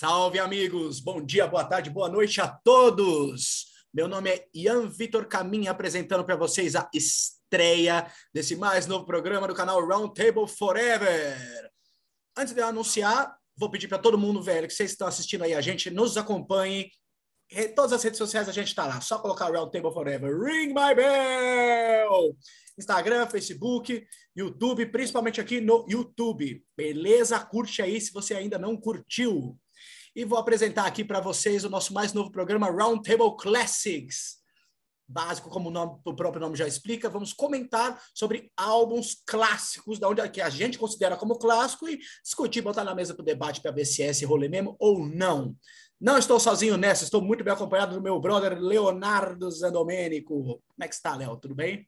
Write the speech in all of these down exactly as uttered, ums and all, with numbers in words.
Salve, amigos! Bom dia, boa tarde, boa noite a todos! Meu nome é Ian Vitor Caminha, apresentando para vocês a estreia desse mais novo programa do canal Roundtable Forever. Antes de eu anunciar, vou pedir para todo mundo, velho, que vocês estão assistindo aí a gente, nos acompanhem. Em todas as redes sociais a gente está lá, só colocar Roundtable Forever. Ring my bell! Instagram, Facebook, YouTube, principalmente aqui no YouTube. Beleza? Curte aí se você ainda não curtiu. E vou apresentar aqui para vocês o nosso mais novo programa Roundtable Classics. Básico, como o, nome, o próprio nome já explica, vamos comentar sobre álbuns clássicos, da onde que a gente considera como clássico, e discutir, botar na mesa para o debate para ver se é esse rolê mesmo ou não. Não estou sozinho nessa, estou muito bem acompanhado do meu brother Leonardo Zandomênico. Como é que está, Léo? Tudo bem?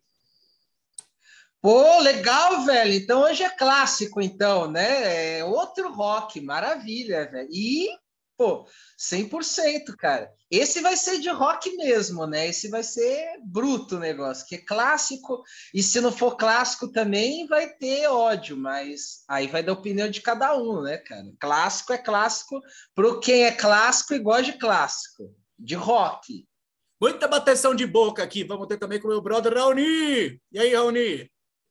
Pô, legal, velho. Então hoje é clássico, então, né? É outro rock, maravilha, velho. E, pô, cem por cento, cara. Esse vai ser de rock mesmo, né? Esse vai ser bruto o negócio, que é clássico. E se não for clássico também vai ter ódio, mas aí vai da opinião de cada um, né, cara? Clássico é clássico pro quem é clássico e gosta de clássico, de rock. Muita bateção de boca aqui. Vamos ter também com o meu brother Raoni. E aí, Raoni?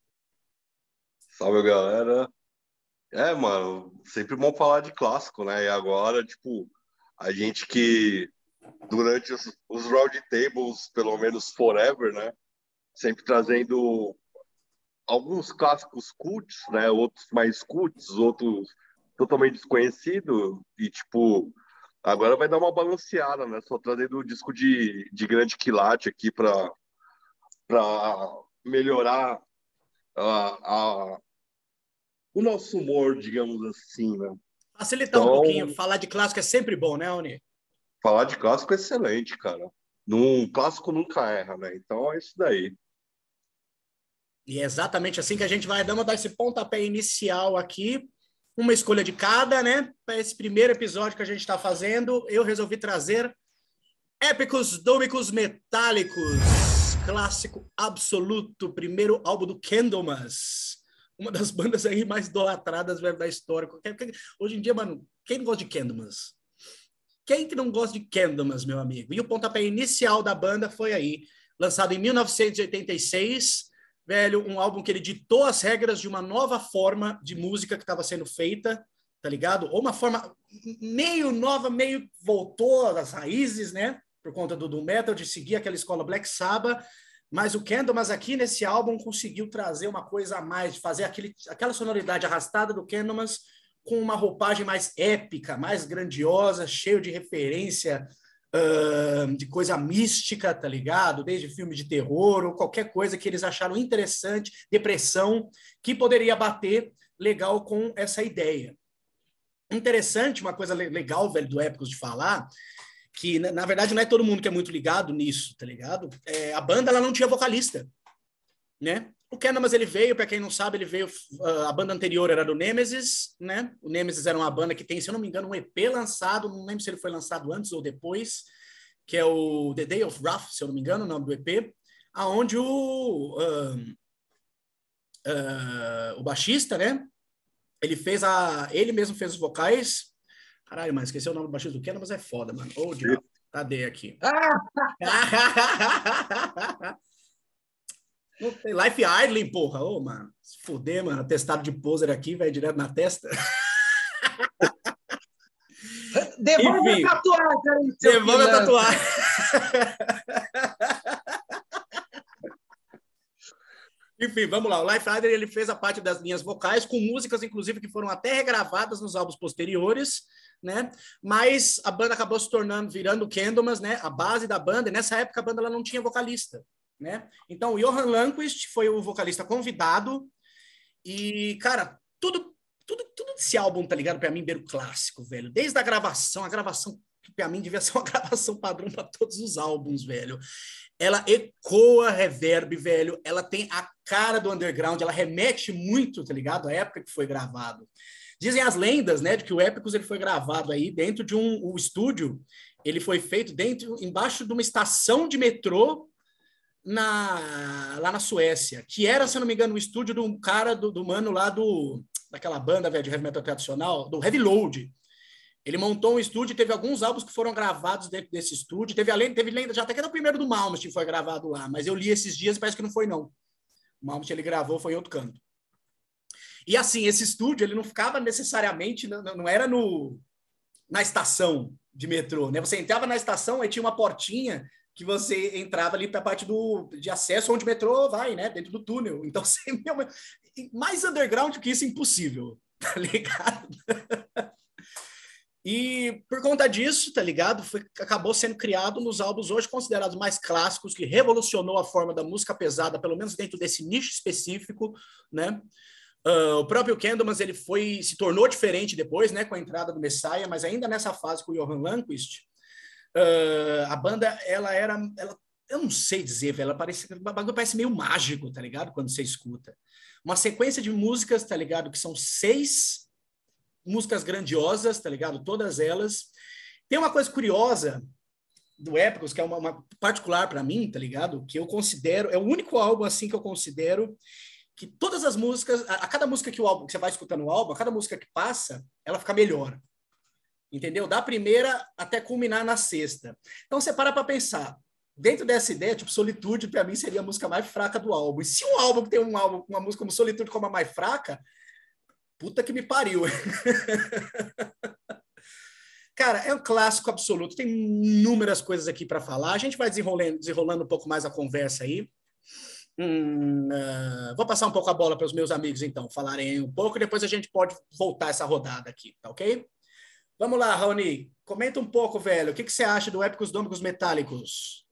Salve, galera. É, mano, sempre bom falar de clássico, né? E agora, tipo, a gente que durante os, os round tables, pelo menos forever, né? Sempre trazendo alguns clássicos cults, né? Outros mais cults, outros totalmente desconhecidos. E, tipo, agora vai dar uma balanceada, né? Só trazendo o disco de, de grande quilate aqui para para melhorar a, a o nosso humor, digamos assim, né? Facilitar um Então, pouquinho. Falar de clássico é sempre bom, né, Raoni? falar de clássico é excelente, cara. Num clássico nunca erra, né? Então é isso daí. E é exatamente assim que a gente vai dar, dar esse pontapé inicial aqui. Uma escolha de cada, né? Para esse primeiro episódio que a gente está fazendo, eu resolvi trazer Épicos Dômicos Metálicos. Clássico absoluto. Primeiro álbum do Candlemas. Uma das bandas aí mais idolatradas da história. Hoje em dia, mano, quem não gosta de Candlemas? Quem que não gosta de Candlemas, meu amigo? E o pontapé inicial da banda foi aí, lançado em mil novecentos e oitenta e seis, velho, um álbum que ele ditou as regras de uma nova forma de música que estava sendo feita, tá ligado? Ou uma forma meio nova, meio voltou às raízes, né? Por conta do, do metal, de seguir aquela escola Black Sabbath. Mas o Candlemas aqui nesse álbum conseguiu trazer uma coisa a mais, de fazer aquele, aquela sonoridade arrastada do Candlemas com uma roupagem mais épica, mais grandiosa, cheio de referência uh, de coisa mística, tá ligado? Desde filme de terror ou qualquer coisa que eles acharam interessante, depressão, que poderia bater legal com essa ideia. Interessante, uma coisa legal, velho, do Épicos de falar, que, na verdade, não é todo mundo que é muito ligado nisso, tá ligado? É, a banda, ela não tinha vocalista, né? O Candlemas, ele veio, para quem não sabe, ele veio, uh, a banda anterior era do Nemesis, né? O Nemesis era uma banda que tem, se eu não me engano, um E P lançado, não lembro se ele foi lançado antes ou depois, que é o The Day of Wrath, se eu não me engano, o nome do E P, aonde o, uh, uh, o baixista, né? Ele fez a... Ele mesmo fez os vocais. Caralho, mas esqueci o nome do baixista do Candlemas, é foda, mano. Ô, oh, diabo. Cadê aqui? Life Idling, porra. Ô, oh, mano. Se fuder, mano. Atestado de poser aqui, velho, direto na testa. Devolve Enfim, a tatuagem aí, seu Devolve a tatuagem. Enfim, vamos lá. O Life Idling, ele fez a parte das linhas vocais, com músicas, inclusive, que foram até regravadas nos álbuns posteriores, né? Mas a banda acabou se tornando, virando o Candlemas, né? A base da banda, e nessa época a banda ela não tinha vocalista, né? Então o Johan Lundqvist foi o vocalista convidado e, cara, tudo, tudo, tudo desse álbum, tá ligado? Pra mim, beira o clássico, velho. Desde a gravação, a gravação que pra mim devia ser uma gravação padrão para todos os álbuns, velho. Ela ecoa reverb, velho. Ela tem a cara do underground, ela remete muito, tá ligado? À época que foi gravado. Dizem as lendas, né, de que o Épicos ele foi gravado aí dentro de um o estúdio, ele foi feito dentro, embaixo de uma estação de metrô na, lá na Suécia, que era, se eu não me engano, o estúdio de um cara, do, do mano lá do, daquela banda, velho, de heavy metal tradicional, do Heavy Load. Ele montou um estúdio e teve alguns álbuns que foram gravados dentro desse estúdio. Teve além, teve lenda, já até que era o primeiro do Malmsteen foi gravado lá, mas eu li esses dias e parece que não foi, não. O Malmsteen ele gravou, foi em outro canto. E assim, esse estúdio, ele não ficava necessariamente, não, não era no, na estação de metrô, né? Você entrava na estação e tinha uma portinha que você entrava ali para a parte do, de acesso onde o metrô vai, né? Dentro do túnel. Então, você, mais underground que isso, impossível, tá ligado? E por conta disso, tá ligado? Foi, acabou sendo criado nos álbuns hoje considerados mais clássicos, que revolucionou a forma da música pesada, pelo menos dentro desse nicho específico, né? Uh, o próprio Candlemas, ele foi, se tornou diferente depois, né? Com a entrada do Messiah, mas ainda nessa fase com o Johan Lundquist, uh, a banda, ela era... Ela, eu não sei dizer, velho, ela parece, o bagulho parece meio mágico, tá ligado? Quando você escuta. Uma sequência de músicas, tá ligado? Que são seis músicas grandiosas, tá ligado? Todas elas. Tem uma coisa curiosa do Épicos, que é uma, uma particular para mim, tá ligado? Que eu considero, é o único álbum assim que eu considero que todas as músicas, a, a cada música que o álbum que você vai escutando no álbum, a cada música que passa, ela fica melhor. Entendeu? Da primeira até culminar na sexta. Então você para para pensar. Dentro dessa ideia, tipo, Solitude, para mim, seria a música mais fraca do álbum. E se um álbum tem um álbum, uma música como Solitude como a mais fraca, puta que me pariu. Cara, é um clássico absoluto. Tem inúmeras coisas aqui para falar. A gente vai desenrolando, desenrolando um pouco mais a conversa aí. Hum, uh, vou passar um pouco a bola para os meus amigos, então, falarem um pouco, e depois a gente pode voltar essa rodada aqui, tá ok? Vamos lá, Raoni. Comenta um pouco, velho. O que, que você acha do Épicos Dômicos Metálicos?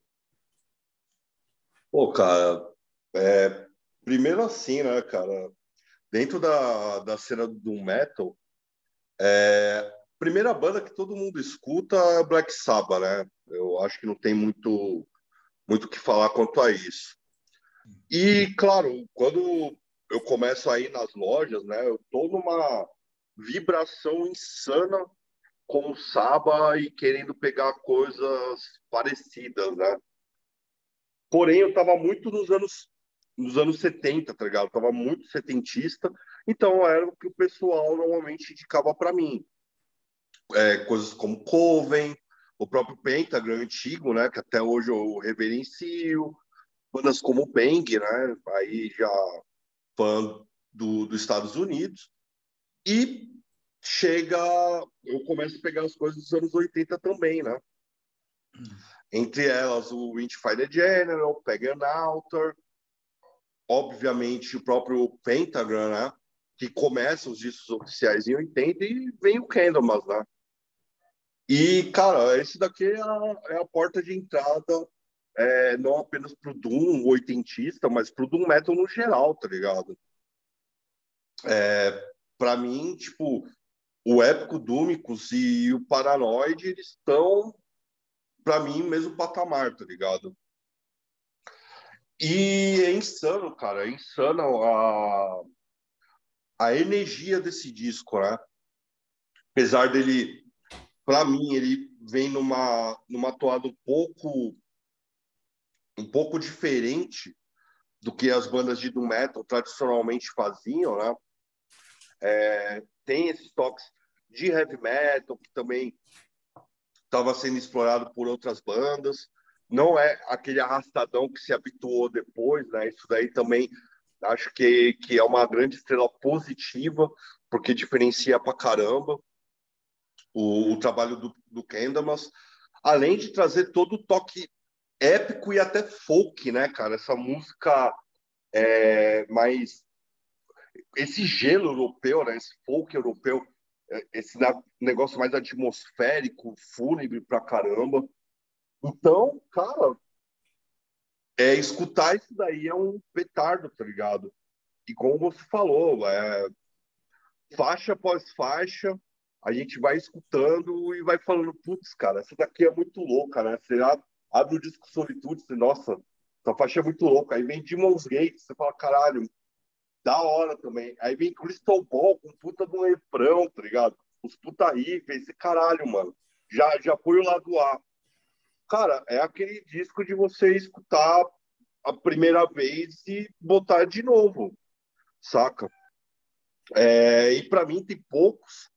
Pô, cara, é, primeiro assim, né, cara? Dentro da, da cena do metal, é, primeira banda que todo mundo escuta é Black Sabbath, né? Eu acho que não tem muito muito o que falar quanto a isso. E, claro, quando eu começo a ir nas lojas, né, eu tô numa vibração insana com o Sabbath e querendo pegar coisas parecidas, né? Porém, eu tava muito nos anos nos anos setenta, tá ligado? Eu tava muito setentista, então era o que o pessoal normalmente indicava para mim. É, coisas como Coven, o próprio Pentagram antigo, né, que até hoje eu reverencio, bandas como Bang, né, aí já fã do, dos Estados Unidos, e chega, eu começo a pegar as coisas dos anos oitenta também, né, entre elas o Windfire General, Pagan Altar, obviamente o próprio Pentagram, né, que começa os discos oficiais em oitenta e vem o Candlemas, né. E, cara, esse daqui é a, é a porta de entrada, é, não apenas pro Doom oitentista, mas pro Doom Metal no geral, tá ligado? É, pra mim, tipo, o Épico Dúmicos e o Paranoid, eles estão, pra mim, mesmo patamar, tá ligado? E é insano, cara, é insano a, a energia desse disco, né? Apesar dele, pra mim, ele vem numa, numa toada um pouco um pouco diferente do que as bandas de doom metal tradicionalmente faziam, né? É, tem esses toques de heavy metal que também estava sendo explorado por outras bandas. Não é aquele arrastadão que se habituou depois, né? Isso daí também acho que, que é uma grande estrela positiva, porque diferencia pra caramba o, o trabalho do, do Candlemas, além de trazer todo o toque épico e até folk, né, cara? Essa música é mais... Esse gelo europeu, né? Esse folk europeu, esse negócio mais atmosférico, fúnebre pra caramba. Então, cara, é, escutar isso daí é um petardo, tá ligado? E como você falou, é, faixa após faixa, a gente vai escutando e vai falando, putz, cara, essa daqui é muito louca, né? Você abre o disco Solitude, você, nossa, essa faixa é muito louca. Aí vem Demon's Gate, você fala, caralho, da hora também. Aí vem Crystal Ball com puta de um refrão, tá ligado? Os puta riffs, esse caralho, mano. Já, já foi o lado A. Cara, é aquele disco de você escutar a primeira vez e botar de novo, saca? É, e para mim tem poucos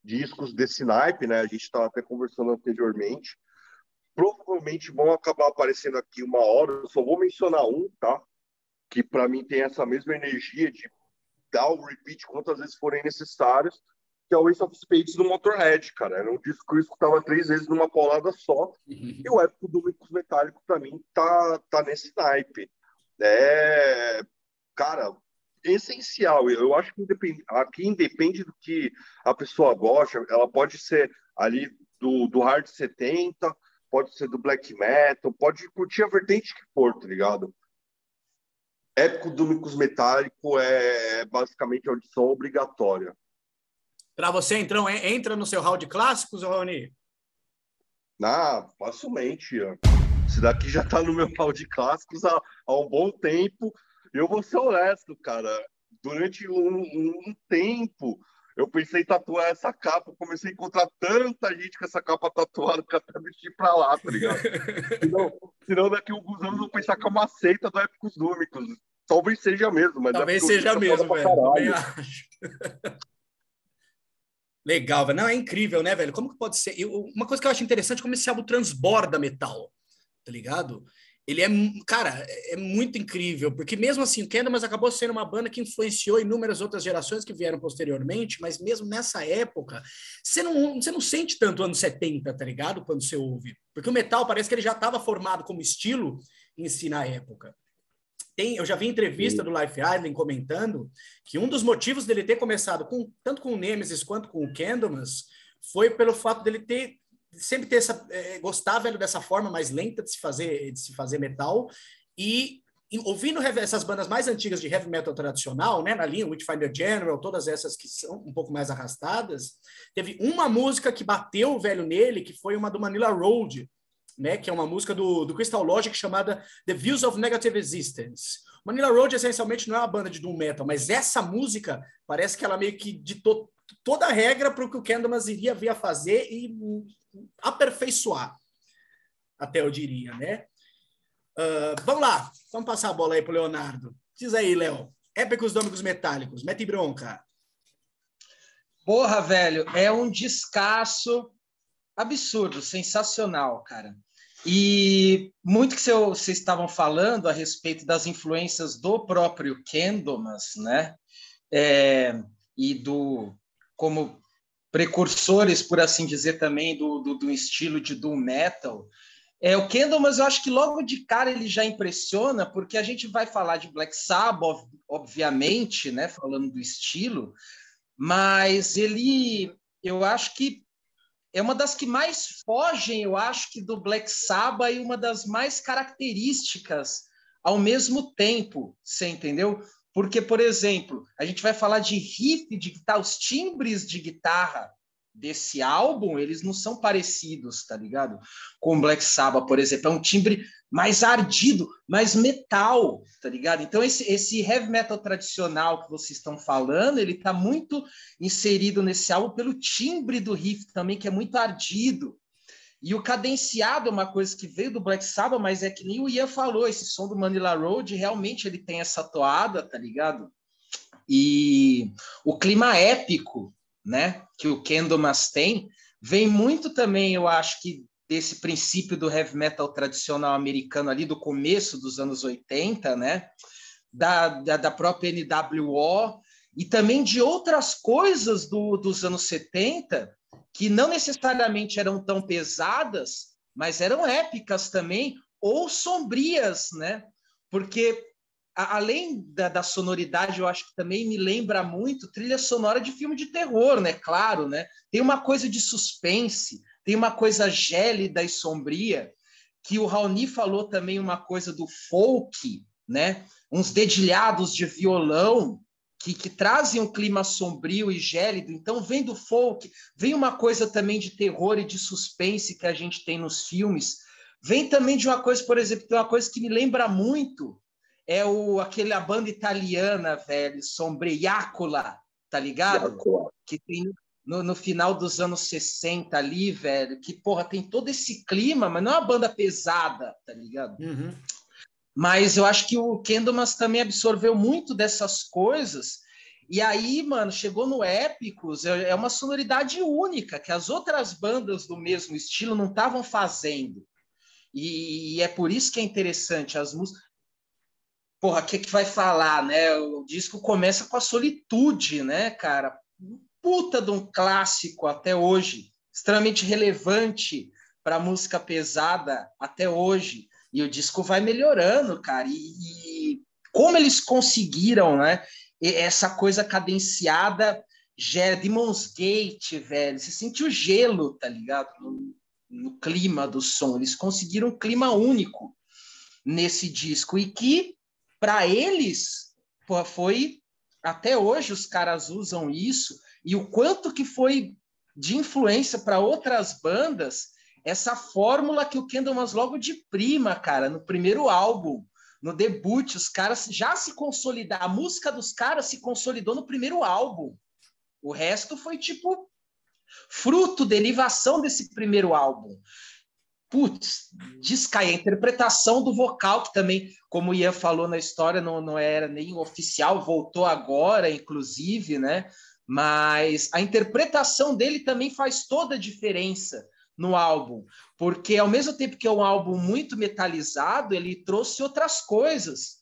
discos desse naipe, né? A gente estava até conversando anteriormente. Provavelmente vão acabar aparecendo aqui uma hora. Eu só vou mencionar um, tá? Que para mim tem essa mesma energia de dar o repeat quantas vezes forem necessários, que é o Ace of Spades do Motorhead, cara. Era um disco que eu escutava três vezes numa colada só. E o Épico do Micos Metálico, para mim, tá, tá nesse naipe. É, cara, essencial. Eu acho que independ... aqui independe do que a pessoa gosta. Ela pode ser ali do, do hard setenta, pode ser do black metal, pode curtir a vertente que for, tá ligado? Épico do Micos Metálico é basicamente audição obrigatória. Para você, então, entra no seu hall de clássicos, Rony? Ah, facilmente. Esse daqui já tá no meu hall de clássicos há, há um bom tempo. Eu vou ser honesto, cara. Durante um, um tempo, eu pensei em tatuar essa capa. Eu comecei a encontrar tanta gente com essa capa tatuada que até mexi pra lá, tá ligado? senão, senão, daqui a alguns anos eu vou pensar que é uma seita do Épicos Dúmicos. Talvez seja mesmo, mas talvez é seja mesmo, velho. Também acho. Legal, velho. Não, é incrível, né, velho? Como que pode ser? Eu, uma coisa que eu acho interessante é como esse álbum transborda metal, tá ligado? Ele é, cara, é muito incrível, porque mesmo assim, o Candlemass acabou sendo uma banda que influenciou inúmeras outras gerações que vieram posteriormente, mas mesmo nessa época, você não, você não sente tanto anos setenta, tá ligado? Quando você ouve. Porque o metal parece que ele já estava formado como estilo em si na época. Tem, eu já vi entrevista do Life Island comentando que um dos motivos dele ter começado com, tanto com o Nemesis quanto com o Candlemass foi pelo fato dele ter sempre ter essa é, gostar, velho, dessa forma mais lenta de se fazer de se fazer metal e, e ouvindo essas bandas mais antigas de heavy metal tradicional, né, na linha Witchfinder General, todas essas que são um pouco mais arrastadas, teve uma música que bateu, velho, nele, que foi uma do Manila Road, né, que é uma música do, do Crystal Logic chamada The Views of Negative Existence. Manila Road essencialmente não é uma banda de doom metal, mas essa música parece que ela meio que ditou toda a regra para o que o Candlemass iria vir a fazer e aperfeiçoar, até eu diria, né? Uh, vamos lá, vamos passar a bola aí para o Leonardo. Diz aí, Léo. Épicos Dômicos Metálicos, mete bronca. Porra, velho, é um descasso absurdo, sensacional, cara. E muito que vocês estavam falando a respeito das influências do próprio Candlemass, né? É, e do como precursores, por assim dizer, também do, do, do estilo de doom metal. É, o Candlemass, eu acho que logo de cara ele já impressiona, porque a gente vai falar de Black Sabbath, obviamente, né? Falando do estilo, mas ele, eu acho que é uma das que mais fogem, eu acho, que do Black Sabbath e uma das mais características ao mesmo tempo, você entendeu? Porque, por exemplo, a gente vai falar de riff de guitarra, os timbres de guitarra desse álbum, eles não são parecidos, tá ligado? Com o Black Sabbath, por exemplo, é um timbre mais ardido, mais metal, tá ligado? Então esse, esse heavy metal tradicional que vocês estão falando, ele tá muito inserido nesse álbum pelo timbre do riff também, que é muito ardido. E o cadenciado é uma coisa que veio do Black Sabbath, mas é que nem o Ian falou, esse som do Manila Road, realmente ele tem essa toada, tá ligado? E o clima épico, né, que o Candlemass tem, vem muito também, eu acho que desse princípio do heavy metal tradicional americano ali do começo dos anos oitenta, né, da, da, da própria N W O e também de outras coisas do, dos anos setenta que não necessariamente eram tão pesadas, mas eram épicas também ou sombrias, né, porque além da, da sonoridade, eu acho que também me lembra muito trilha sonora de filme de terror, né? Claro, né? Tem uma coisa de suspense, tem uma coisa gélida e sombria, que o Raoni falou também uma coisa do folk, né? Uns dedilhados de violão que, que trazem um clima sombrio e gélido. Então, vem do folk, vem uma coisa também de terror e de suspense que a gente tem nos filmes. Vem também de uma coisa, por exemplo, tem uma coisa que me lembra muito, é o, aquele, a banda italiana, velho, Sombriácola, tá ligado? Iácola. Que tem no, no final dos anos sessenta ali, velho, que, porra, tem todo esse clima, mas não é uma banda pesada, tá ligado? Uhum. Mas eu acho que o Candlemass também absorveu muito dessas coisas E aí, mano, chegou no Épicos, é uma sonoridade única, que as outras bandas do mesmo estilo não estavam fazendo. E, e é por isso que é interessante, as músicas... Porra, o que, que vai falar, né? O disco começa com a Solitude, né, cara? Puta de um clássico até hoje, extremamente relevante para a música pesada até hoje. E o disco vai melhorando, cara. E, e como eles conseguiram, né? Essa coisa cadenciada, gera Demon's Gate, velho. Você sente o gelo, tá ligado? No, no clima do som. Eles conseguiram um clima único nesse disco. E que, para eles, pô, foi... Até hoje os caras usam isso. E o quanto que foi de influência para outras bandas, essa fórmula que o Candlemas logo de prima, cara, no primeiro álbum, no debut, os caras já se consolidaram, a música dos caras se consolidou no primeiro álbum. O resto foi, tipo, fruto, derivação desse primeiro álbum. Putz, descai a interpretação do vocal, que também, como o Ian falou na história, não, não era nem oficial, voltou agora, inclusive, né? Mas a interpretação dele também faz toda a diferença no álbum, porque ao mesmo tempo que é um álbum muito metalizado, ele trouxe outras coisas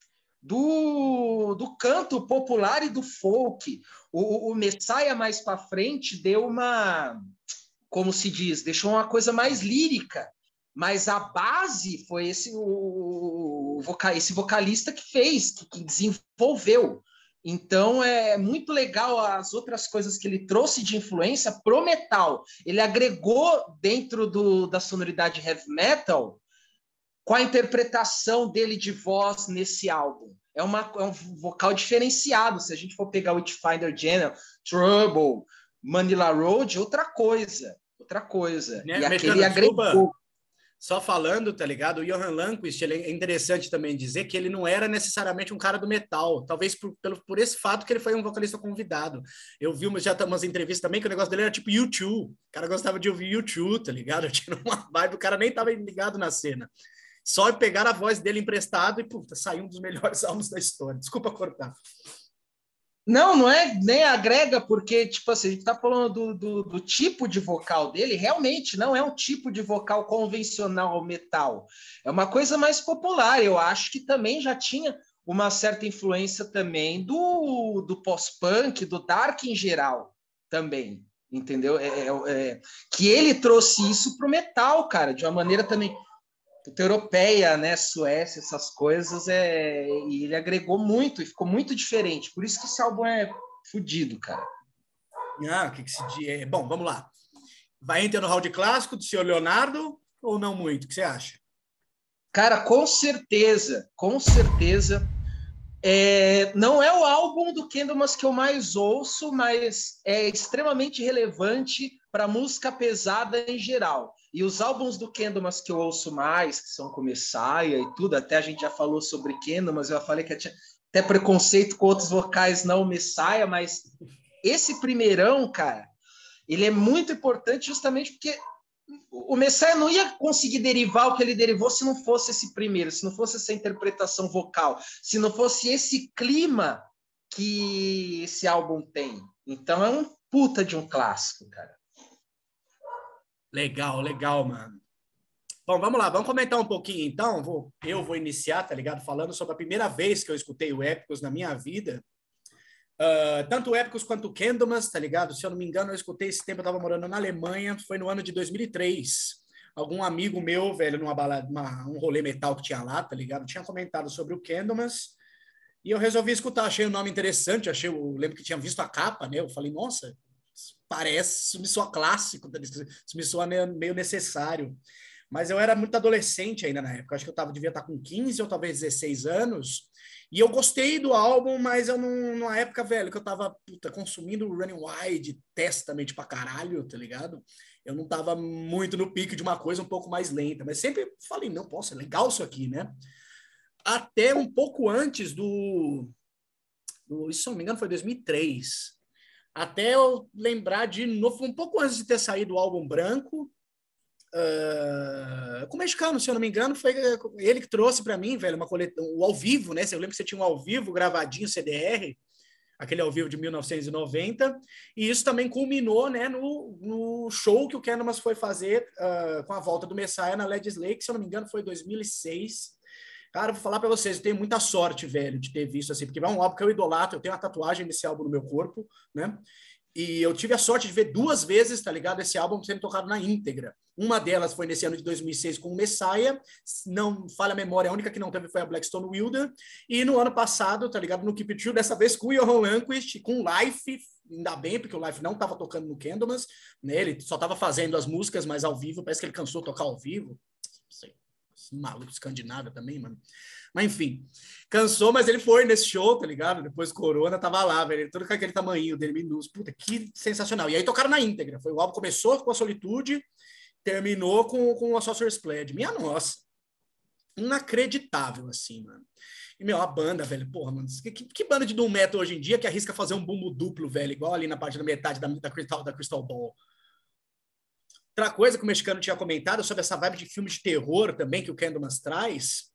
do, do canto popular e do folk. O, o Messiah mais para frente deu uma, como se diz, deixou uma coisa mais lírica, mas a base foi esse, o, o vocal, esse vocalista que fez, que, que desenvolveu. Então é muito legal as outras coisas que ele trouxe de influência pro metal. Ele agregou dentro do, da sonoridade heavy metal com a interpretação dele de voz nesse álbum. É, uma, é um vocal diferenciado. Se a gente for pegar o Witchfinder General, Trouble, Manila Road, outra coisa. Outra coisa. Né? E Mexicano, aquele agregou. Desculpa. Só falando, tá ligado? O Johan Lundqvist, ele é interessante também dizer que ele não era necessariamente um cara do metal, talvez por, pelo, por esse fato que ele foi um vocalista convidado. Eu vi umas, já umas entrevistas também que o negócio dele era tipo U dois. O cara gostava de ouvir U dois, tá ligado? Tinha uma vibe, o cara nem tava ligado na cena. Só pegar a voz dele emprestado e, puta, saiu um dos melhores álbuns da história. Desculpa cortar. Não, não é, nem agrega, porque, tipo assim, a gente tá falando do, do, do tipo de vocal dele, realmente não é um tipo de vocal convencional metal. É uma coisa mais popular. Eu acho que também já tinha uma certa influência também do, do pós-punk, do dark em geral, também, entendeu? É, é, é, que ele trouxe isso pro metal, cara, de uma maneira também europeia, né, Suécia, essas coisas, é... e ele agregou muito e ficou muito diferente. Por isso que esse álbum é fodido, cara. Ah, o que, que se diz? Bom, vamos lá. Vai entrar no hall de clássico do senhor Leonardo ou não muito? O que você acha? Cara, com certeza, com certeza. É... Não é o álbum do Candlemas que eu mais ouço, mas é extremamente relevante para música pesada em geral. E os álbuns do Candlemas que eu ouço mais, que são com Messiah e tudo, até a gente já falou sobre Candlemas, eu falei que tinha até preconceito com outros vocais, não o Messiah, mas esse primeirão, cara, ele é muito importante justamente porque o Messiah não ia conseguir derivar o que ele derivou se não fosse esse primeiro, se não fosse essa interpretação vocal, se não fosse esse clima que esse álbum tem. Então é um puta de um clássico, cara. Legal, legal, mano. Bom, vamos lá, vamos comentar um pouquinho então. Vou, eu vou iniciar, tá ligado? Falando sobre a primeira vez que eu escutei o Épicos na minha vida. Uh, tanto o Épicos quanto o Candlemas, tá ligado? Se eu não me engano, eu escutei esse tempo, eu tava morando na Alemanha, foi no ano de dois mil e três. Algum amigo meu, velho, numa balada, uma, um rolê metal que tinha lá, tá ligado? Tinha comentado sobre o Candlemas e eu resolvi escutar. Achei o nome interessante, achei, eu lembro que tinha visto a capa, né? Eu falei, nossa, parece, isso me soa clássico, isso me soa meio necessário. Mas eu era muito adolescente ainda na época, acho que eu tava, devia estar com quinze ou talvez dezesseis anos, e eu gostei do álbum, mas eu não, numa época, velho, que eu tava puta, consumindo Running Wild, Testament pra caralho, tá ligado? Eu não tava muito no pique de uma coisa um pouco mais lenta, mas sempre falei, não, poxa, é legal isso aqui, né? Até um pouco antes do, do isso, se não me engano, foi dois mil e três, até eu lembrar de novo, um pouco antes de ter saído o álbum branco, uh, com o mexicano, se eu não me engano, foi ele que trouxe para mim, velho, uma coleta, o ao vivo, né? Eu lembro que você tinha um ao vivo gravadinho C D R, aquele ao vivo de mil novecentos e noventa, e isso também culminou, né, no, no show que o Candlemas foi fazer uh, com a volta do Messiah na Ledges Lake, se eu não me engano foi em dois mil e seis. Cara, vou falar para vocês, eu tenho muita sorte, velho, de ter visto assim, porque é um álbum que eu idolatro, eu tenho uma tatuagem desse álbum no meu corpo, né? E eu tive a sorte de ver duas vezes, tá ligado, esse álbum sendo tocado na íntegra. Uma delas foi nesse ano de dois mil e seis com o Messiah, não falha a memória, a única que não teve foi a Blackstone Wilder, e no ano passado, tá ligado, no Keep It True, dessa vez com o Johan Lundquist, com Life, ainda bem, porque o Life não tava tocando no Candlemas, né? Ele só tava fazendo as músicas, mas ao vivo, parece que ele cansou de tocar ao vivo, não sei. Maluco escandinavo também, mano. Mas enfim, cansou, mas ele foi nesse show, tá ligado? Depois Corona tava lá, velho. Todo com aquele tamanho dele, minúsculo. Puta, que sensacional. E aí tocaram na íntegra. Foi, o álbum começou com a Solitude, terminou com, com a Sorcerer's Pledge. Minha nossa. Inacreditável, assim, mano. E, meu, a banda, velho, porra, mano. Que, que banda de doom metal hoje em dia que arrisca fazer um bumbo duplo, velho? Igual ali na parte da metade da, da, Crystal, da Crystal Ball. Outra coisa que o mexicano tinha comentado sobre essa vibe de filme de terror também que o Candlemas traz,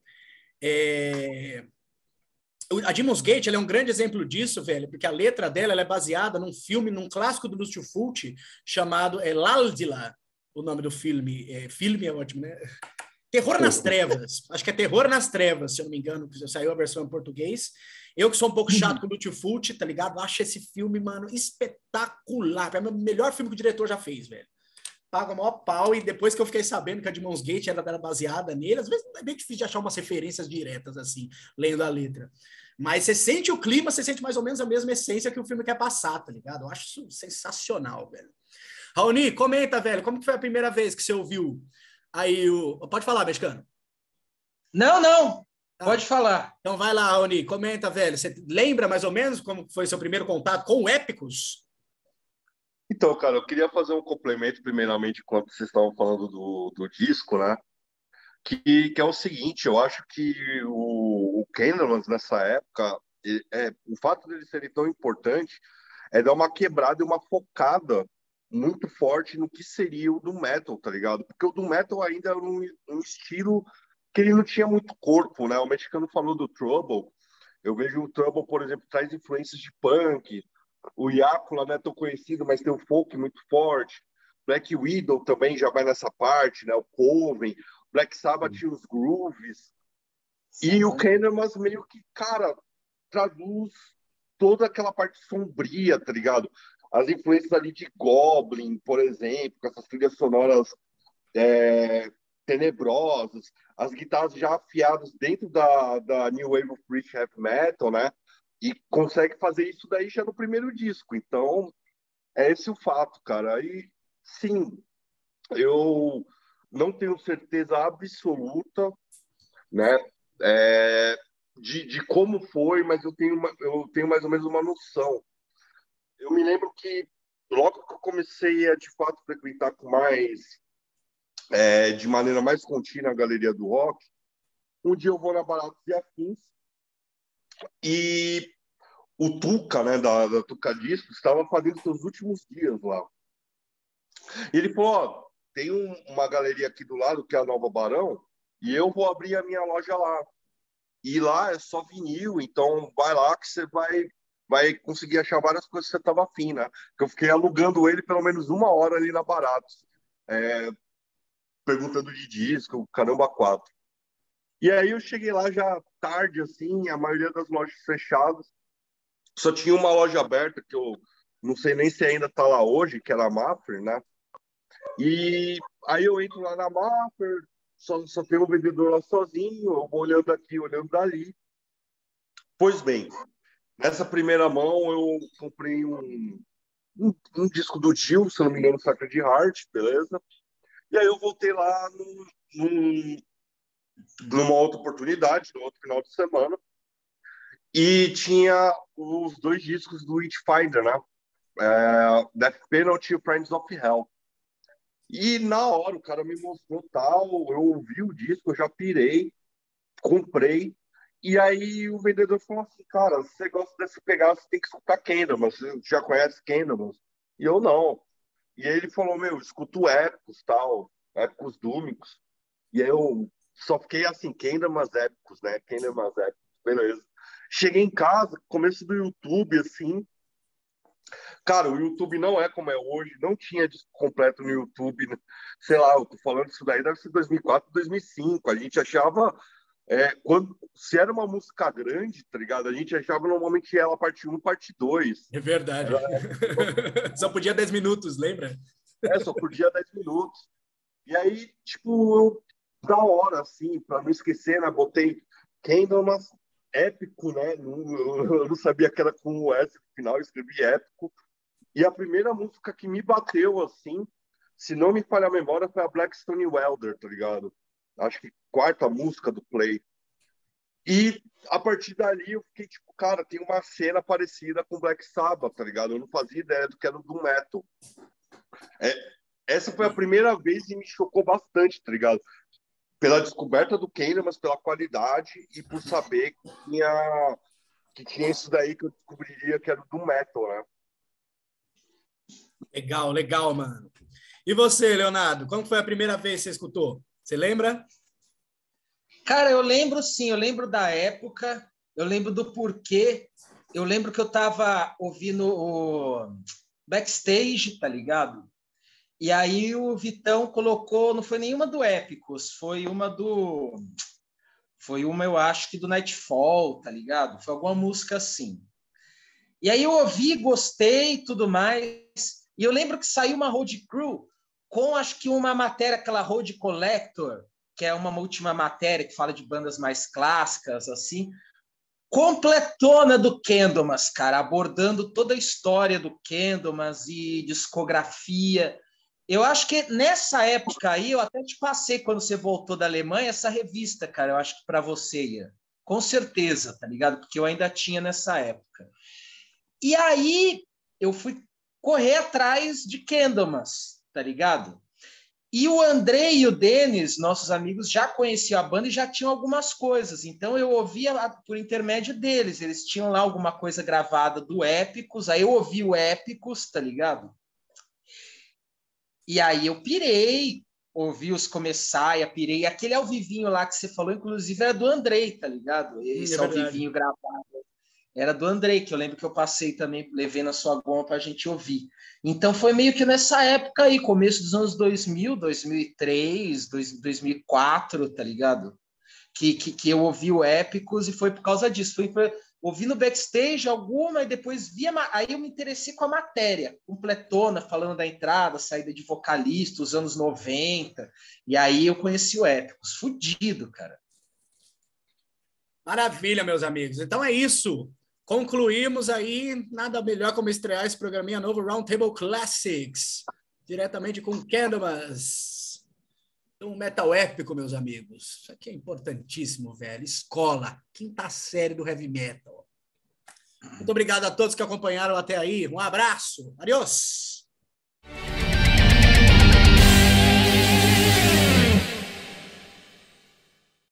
é... a Demon's Gate ela é um grande exemplo disso, velho, porque a letra dela ela é baseada num filme, num clássico do Lucio Fulci chamado é, L'Aldila, o nome do filme. É, filme é ótimo, né? Terror nas Trevas. Acho que é Terror nas Trevas, se eu não me engano, que saiu a versão em português. Eu que sou um pouco chato com o Lucio Fulci, tá ligado? Acho esse filme, mano, espetacular. É o melhor filme que o diretor já fez, velho. Paga o maior pau, e depois que eu fiquei sabendo que a Demon's Gate era, era baseada nele, às vezes é bem difícil de achar umas referências diretas, assim, lendo a letra. Mas você sente o clima, você sente mais ou menos a mesma essência que o filme quer passar, tá ligado? Eu acho isso sensacional, velho. Raoni, comenta, velho, como que foi a primeira vez que você ouviu aí o... Pode falar, mexicano. Não, não, ah, pode falar. Então vai lá, Raoni, comenta, velho. Você lembra mais ou menos como foi seu primeiro contato com o Épicos? Então, cara, eu queria fazer um complemento, primeiramente, quando vocês estavam falando do, do disco, né? Que, que é o seguinte, eu acho que o, o Candlemas, nessa época, é, é, o fato dele serem tão importante é dar uma quebrada e uma focada muito forte no que seria o Doom Metal, tá ligado? Porque o Doom Metal ainda era um, um estilo que ele não tinha muito corpo, né? O mexicano falou do Trouble, eu vejo o Trouble, por exemplo, traz influências de punk. O Iacula não é tão conhecido, mas tem um folk muito forte. Black Widow também já vai nessa parte, né? O Coven, Black Sabbath e os grooves. Sim, e o Candlemas meio que, cara, traduz toda aquela parte sombria, tá ligado? As influências ali de Goblin, por exemplo, com essas trilhas sonoras é, tenebrosas, as guitarras já afiadas dentro da, da New Wave of British Heavy Metal, né? E consegue fazer isso daí já no primeiro disco. Então, é esse o fato, cara. Aí, sim, eu não tenho certeza absoluta, né, é, de, de como foi, mas eu tenho, uma, eu tenho mais ou menos uma noção. Eu me lembro que logo que eu comecei a, de fato, frequentar com mais, é, de maneira mais contínua a Galeria do Rock, um dia eu vou na Baratos e Afins, e o Tuca, né, da, da Tuca Discos, estava fazendo seus últimos dias lá. E ele falou, ó, tem um, uma galeria aqui do lado, que é a Nova Barão, e eu vou abrir a minha loja lá. E lá é só vinil, então vai lá que você vai, vai conseguir achar várias coisas que você estava afim, né? Que eu fiquei alugando ele pelo menos uma hora ali na Baratos, é, perguntando de disco, caramba, quatro. E aí eu cheguei lá já tarde, assim, a maioria das lojas fechadas. Só tinha uma loja aberta, que eu não sei nem se ainda está lá hoje, que era a Maffer, né? E aí eu entro lá na Maffer, só, só tem um vendedor lá sozinho, eu vou olhando aqui, olhando dali. Pois bem, nessa primeira mão eu comprei um, um, um disco do Dio, se não me engano, Sacred Heart, beleza? E aí eu voltei lá num, num, numa outra oportunidade, no outro final de semana, e tinha os dois discos do Witchfinder, né? É, Death Penalty e Friends of Hell. E na hora o cara me mostrou tal, eu ouvi o disco, eu já pirei, comprei. E aí o vendedor falou assim, cara, se você gosta desse pegar, você tem que escutar Candlemas, você já conhece Candlemas? E eu não. E aí ele falou, meu, escuto épicos, tal, épicos dúmicos. E aí eu só fiquei assim, Candlemas épicos, né? Candlemas épicos, beleza. cheguei em casa, começo do YouTube, assim. Cara, o YouTube não é como é hoje, não tinha disco completo no YouTube, né? Sei lá, eu tô falando isso daí, deve ser dois mil e quatro, dois mil e cinco. A gente achava, é, quando, se era uma música grande, tá ligado? A gente achava normalmente ela parte um, parte dois. É verdade. Era, Só podia dez minutos, lembra? é, só por dia dez minutos. E aí, tipo, eu, da hora, assim, pra não esquecer, né? Botei Candlemas, épico, né? Não- Eu não sabia que era com o S no final, eu escrevi épico. E a primeira música que me bateu, assim, se não me falha a memória, foi a Blackstone Welder, tá ligado? Acho que quarta música do Play. E a partir dali eu fiquei tipo, cara, tem uma cena parecida com Black Sabbath, tá ligado? Eu não fazia ideia do que era do metal. É, essa foi a primeira vez e me chocou bastante, tá ligado? Pela descoberta do Kane, mas pela qualidade e por saber que tinha, que tinha isso daí que eu descobriria que era do metal, né? Legal, legal, mano. E você, Leonardo, quando foi a primeira vez que você escutou? Você lembra? Cara, eu lembro sim, eu lembro da época, eu lembro do porquê, eu lembro que eu tava ouvindo o Backstage, tá ligado? E aí o Vitão colocou, não foi nenhuma do Épicos, foi uma do... Foi uma, eu acho que do Nightfall, tá ligado? Foi alguma música assim. E aí eu ouvi, gostei e tudo mais. E eu lembro que saiu uma Road Crew com, acho que uma matéria, aquela Road Collector, que é uma última matéria que fala de bandas mais clássicas, assim, completona do Candlemas, cara, abordando toda a história do Candlemas e discografia. Eu acho que nessa época aí, eu até te passei, quando você voltou da Alemanha, essa revista, cara, eu acho que para você ia. Com certeza, tá ligado? Porque eu ainda tinha nessa época. E aí eu fui correr atrás de Candlemas, tá ligado? E o André e o Denis, nossos amigos, já conheciam a banda e já tinham algumas coisas. Então eu ouvia por intermédio deles. Eles tinham lá alguma coisa gravada do Épicos, aí eu ouvi o Épicos, tá ligado? E aí eu pirei, ouvi os Começaia, pirei. Aquele ao vivinho lá que você falou, inclusive, era do Andrei, tá ligado? Esse Hum, é ao verdade. vivinho gravado era do Andrei, que eu lembro que eu passei também, levei na sua goma para a gente ouvir. Então foi meio que nessa época aí, começo dos anos dois mil, dois mil e três, dois mil e quatro, tá ligado? Que, que, que eu ouvi o Épicos e foi por causa disso. Foi pra, ouvi no Backstage alguma e depois via... Aí eu me interessei com a matéria, completona, falando da entrada, saída de vocalista, os anos noventa. E aí eu conheci o Épicos. Fudido, cara. Maravilha, meus amigos. Então é isso. Concluímos aí, nada melhor como estrear esse programinha novo, Roundtable Classics, diretamente com Candlemas. Um metal épico, meus amigos. Isso aqui é importantíssimo, velho. Escola, quinta série do heavy metal. Muito obrigado a todos que acompanharam até aí. Um abraço. Adiós.